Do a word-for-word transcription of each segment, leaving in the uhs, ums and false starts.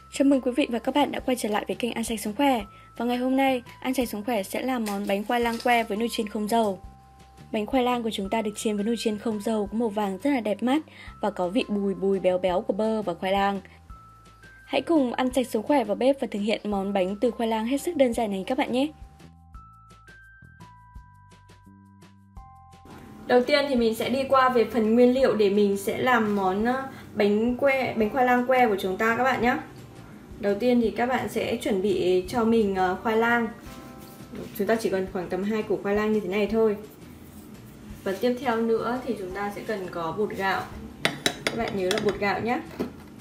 Chào mừng quý vị và các bạn đã quay trở lại với kênh Ăn Sạch Sống Khỏe. Và ngày hôm nay, Ăn Sạch Sống Khỏe sẽ làm món bánh khoai lang que với nồi chiên không dầu. Bánh khoai lang của chúng ta được chiên với nồi chiên không dầu có màu vàng rất là đẹp mắt và có vị bùi bùi béo béo của bơ và khoai lang. Hãy cùng Ăn Sạch Sống Khỏe vào bếp và thực hiện món bánh từ khoai lang hết sức đơn giản này các bạn nhé. Đầu tiên thì mình sẽ đi qua về phần nguyên liệu để mình sẽ làm món bánh que, bánh khoai lang que của chúng ta các bạn nhé. Đầu tiên thì các bạn sẽ chuẩn bị cho mình khoai lang. Chúng ta chỉ cần khoảng tầm hai củ khoai lang như thế này thôi. Và tiếp theo nữa thì chúng ta sẽ cần có bột gạo. Các bạn nhớ là bột gạo nhé.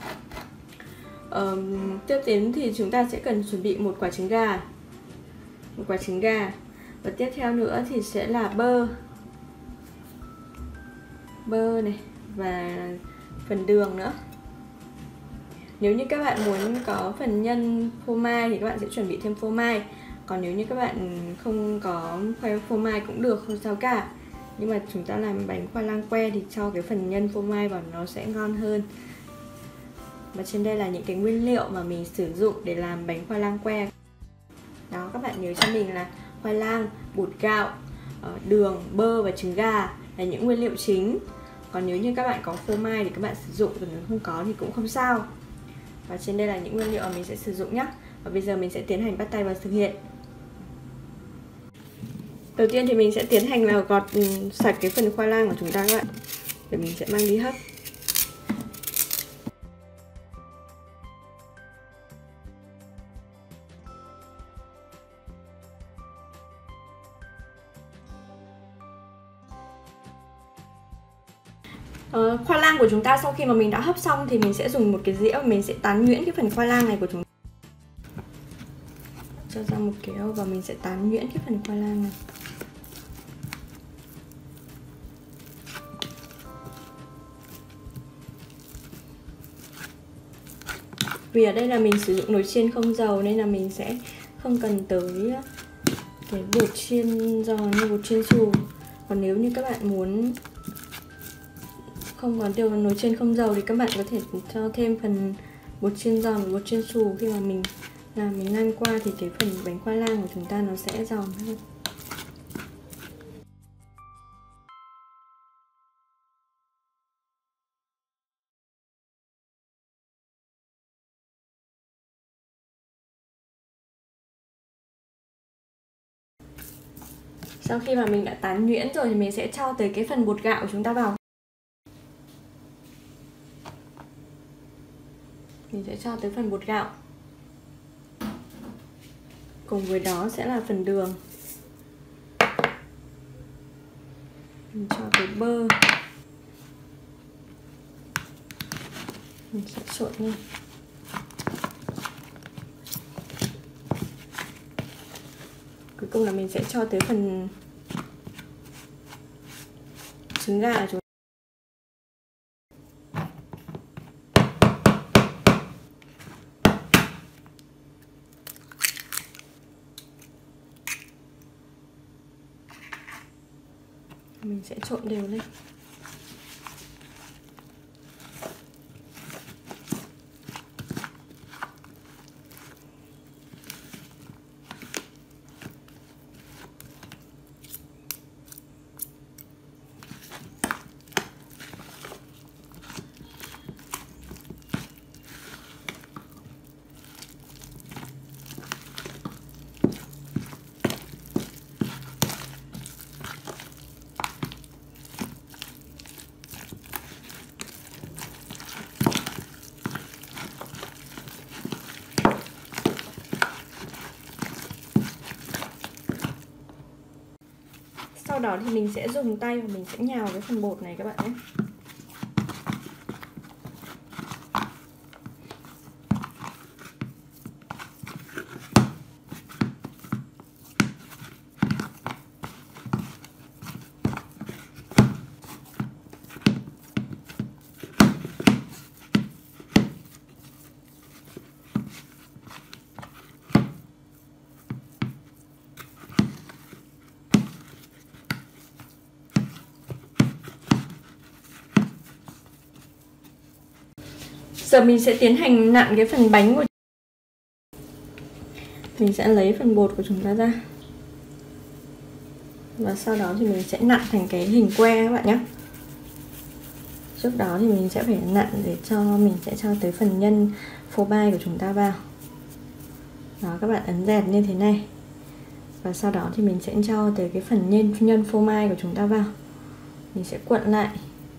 Ờ, tiếp đến thì chúng ta sẽ cần chuẩn bị một quả trứng gà. Một quả trứng gà. Và tiếp theo nữa thì sẽ là bơ. Bơ này và phần đường nữa. Nếu như các bạn muốn có phần nhân phô mai thì các bạn sẽ chuẩn bị thêm phô mai. Còn nếu như các bạn không có phô mai cũng được, không sao cả. Nhưng mà chúng ta làm bánh khoai lang que thì cho cái phần nhân phô mai vào nó sẽ ngon hơn. Và trên đây là những cái nguyên liệu mà mình sử dụng để làm bánh khoai lang que. Đó, các bạn nhớ cho mình là khoai lang, bột gạo, đường, bơ và trứng gà là những nguyên liệu chính. Còn nếu như các bạn có phô mai thì các bạn sử dụng, còn nếu không có thì cũng không sao. Và trên đây là những nguyên liệu mà mình sẽ sử dụng nhé. Và bây giờ mình sẽ tiến hành bắt tay vào thực hiện. Đầu tiên thì mình sẽ tiến hành là gọt sạch cái phần khoai lang của chúng ta các bạn. Để mình sẽ mang đi hấp. Uh, khoai lang của chúng ta sau khi mà mình đã hấp xong thì mình sẽ dùng một cái dĩa và mình sẽ tán nhuyễn cái phần khoai lang này của chúng ta. Cho ra một kéo và mình sẽ tán nhuyễn cái phần khoai lang này. Vì ở đây là mình sử dụng nồi chiên không dầu nên là mình sẽ không cần tới cái bột chiên giòn như bột chiên xù. Còn nếu như các bạn muốn không có điều nồi chiên không dầu thì các bạn có thể cho thêm phần bột chiên giòn và bột chiên xù. Khi mà mình làm mình lăn qua thì cái phần bánh khoai lang của chúng ta nó sẽ giòn hơn. Sau khi mà mình đã tán nhuyễn rồi thì mình sẽ cho tới cái phần bột gạo của chúng ta vào. Mình sẽ cho tới phần bột gạo. Cùng với đó sẽ là phần đường. Mình cho tới bơ. Mình sẽ trộn lên. Cuối cùng là mình sẽ cho tới phần trứng gà của chúng. Mình sẽ trộn đều lên. Sau đó thì mình sẽ dùng tay và mình sẽ nhào cái phần bột này các bạn nhé. Giờ mình sẽ tiến hành nặn cái phần bánh của Mình sẽ lấy phần bột của chúng ta ra. Và sau đó thì mình sẽ nặn thành cái hình que các bạn nhé. Trước đó thì mình sẽ phải nặn để cho mình sẽ cho tới phần nhân phô mai của chúng ta vào. Đó, các bạn ấn dẹt như thế này. Và sau đó thì mình sẽ cho tới cái phần nhân nhân phô mai của chúng ta vào. Mình sẽ cuộn lại.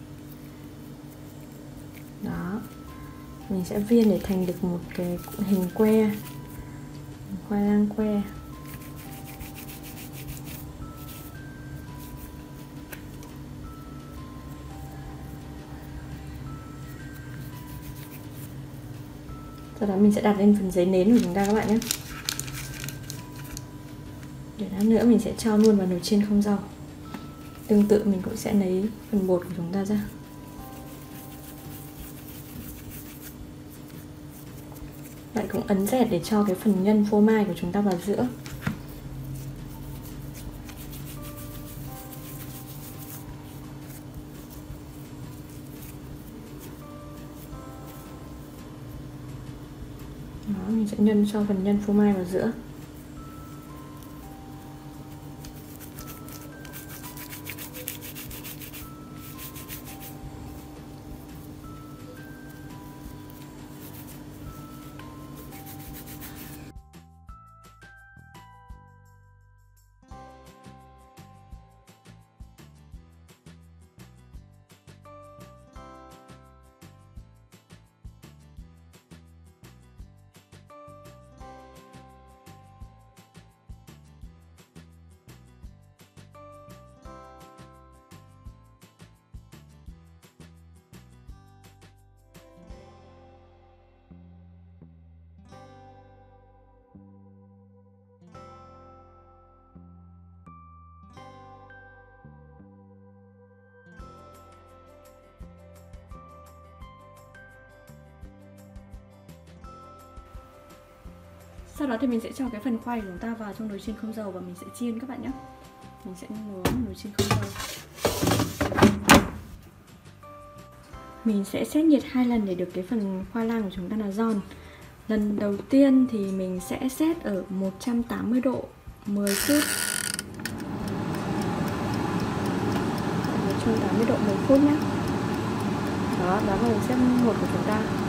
Đó. Mình sẽ viên để thành được một cái hình que. Khoai lang que. Sau đó mình sẽ đặt lên phần giấy nến của chúng ta các bạn nhé. Để lát nữa mình sẽ cho luôn vào nồi chiên không dầu. Tương tự mình cũng sẽ lấy phần bột của chúng ta ra. Bạn cũng ấn dẹt để cho cái phần nhân phô mai của chúng ta vào giữa. Đó, mình sẽ nhân cho phần nhân phô mai vào giữa. Sau đó thì mình sẽ cho cái phần khoai của chúng ta vào trong nồi chiên không dầu và mình sẽ chiên các bạn nhé. Mình sẽ nướng nồi chiên không dầu. Mình sẽ xét nhiệt hai lần để được cái phần khoai lang của chúng ta là giòn. Lần đầu tiên thì mình sẽ xét ở một trăm tám mươi độ mười phút. một trăm tám mươi độ mười phút nhé. Đó, đó là mình xếp một của chúng ta.